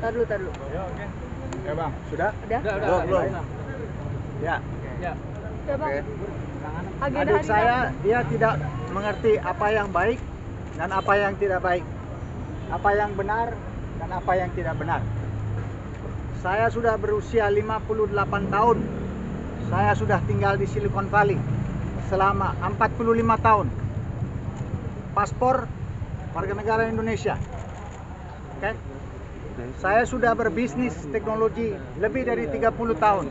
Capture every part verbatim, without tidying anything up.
Tar dulu, tar dulu. Ya, oke. Ya, Bang. Sudah? Udah? Udah, Belum, belum. Ya. Ya. Udah, Bang. Oke. Agenda Adik hari saya, Sabtu. dia tidak mengerti apa yang baik dan apa yang tidak baik. Apa yang benar dan apa yang tidak benar. Saya sudah berusia lima puluh delapan tahun. Saya sudah tinggal di Silicon Valley selama empat puluh lima tahun. Paspor warga negara Indonesia. Oke. Saya sudah berbisnis teknologi lebih dari tiga puluh tahun.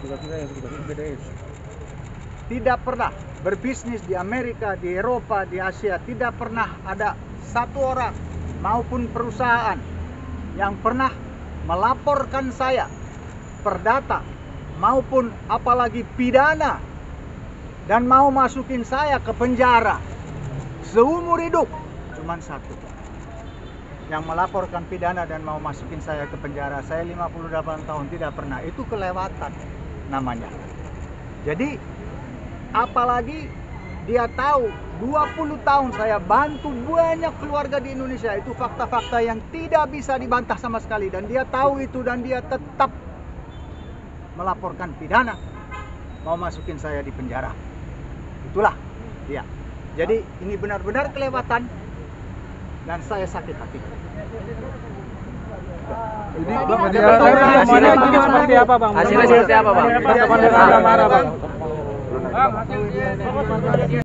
Tidak pernah berbisnis di Amerika, di Eropa, di Asia. Tidak pernah ada satu orang maupun perusahaan yang pernah melaporkan saya perdata maupun apalagi pidana dan mau masukin saya ke penjara seumur hidup. Cuman satu yang melaporkan pidana dan mau masukin saya ke penjara. Saya lima puluh delapan tahun tidak pernah. Itu kelewatan namanya. Jadi apalagi dia tahu dua puluh tahun saya bantu banyak keluarga di Indonesia. Itu fakta-fakta yang tidak bisa dibantah sama sekali. Dan dia tahu itu dan dia tetap melaporkan pidana, mau masukin saya di penjara. Itulah dia. Jadi ini benar-benar kelewatan dan saya sakit hati. Jadi Tadi Bang, ada dia pertanyaan. hasilnya seperti apa, Bang? Hasilnya seperti apa, Bang? Teman-teman marah, Bang. Bang, hasilnya